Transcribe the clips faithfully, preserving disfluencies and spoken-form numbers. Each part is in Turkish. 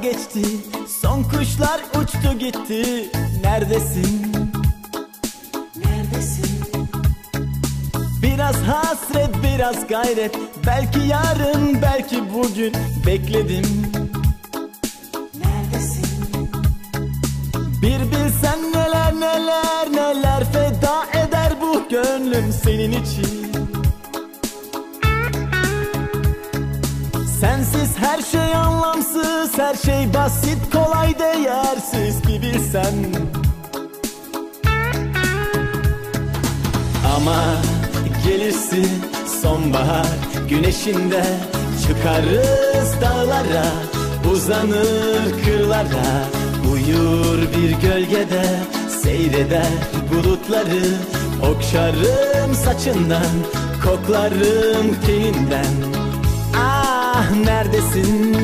geçti, son kuşlar uçtu gitti. Neredesin? Neredesin? Biraz hasret, biraz gayret. Belki yarın, belki bugün bekledim. Neredesin? Bir bilsen neler neler neler feda eder bu gönlüm senin için. Sensiz her şey anlamsız, her şey basit, kolay, değersiz bir bilsen. Ama gelirsin sonbahar güneşinde, çıkarız dağlara, uzanır kırlara, uyur bir gölgede, seyreder bulutları. Okşarım saçından, koklarım teninden. Ah, neredesin?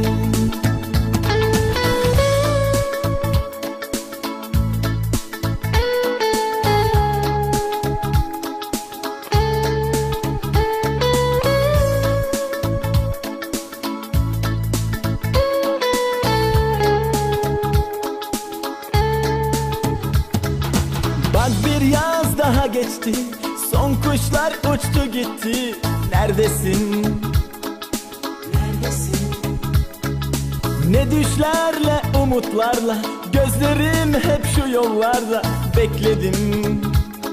Bak bir yaz daha geçti, son kuşlar uçtu gitti. Neredesin? Neredesin? Ne düşlerle, umutlarla, gözlerim hep şu yollarda, bekledim.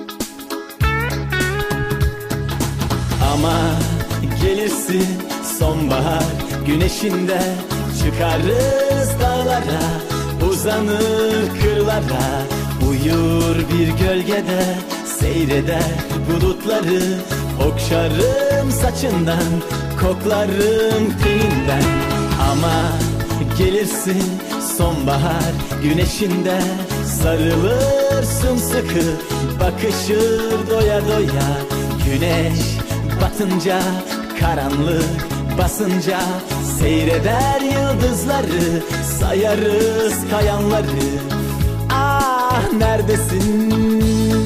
Ama gelirsin sonbahar güneşinde, çıkarız dağlara, uzanır kırlara, uyur bir gölgede, seyreder bulutları. Okşarım saçından, koklarım teninden. Ama gelirsin sonbahar güneşinde, sarılır sımsıkı, bakışır doya doya. Güneş batınca, karanlık basınca, seyreder yıldızları, sayarız kayanları. Ah, neredesin?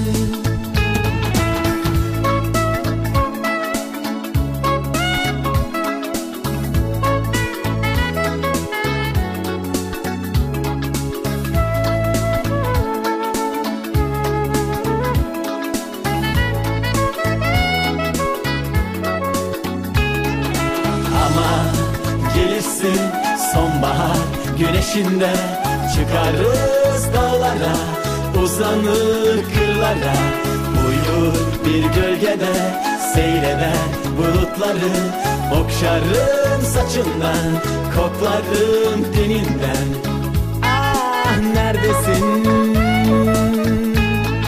Ama gelirsin sonbahar güneşinde, çıkarız dağlara, uzanır kırlara, uyur bir gölgede, seyreder bulutları. Okşarım saçından, koklarım teninden. Ah, neredesin?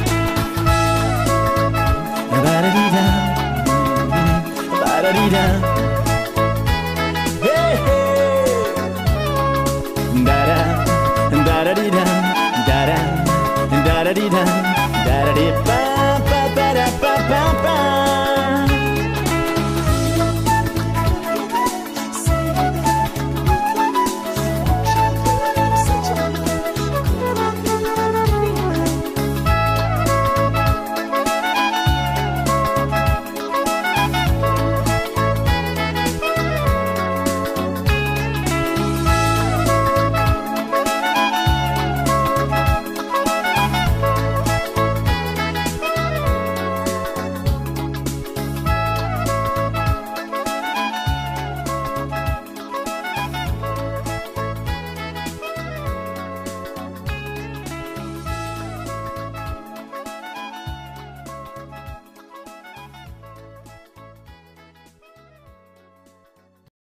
Ba-da-dee-da, ba-da-dee-da.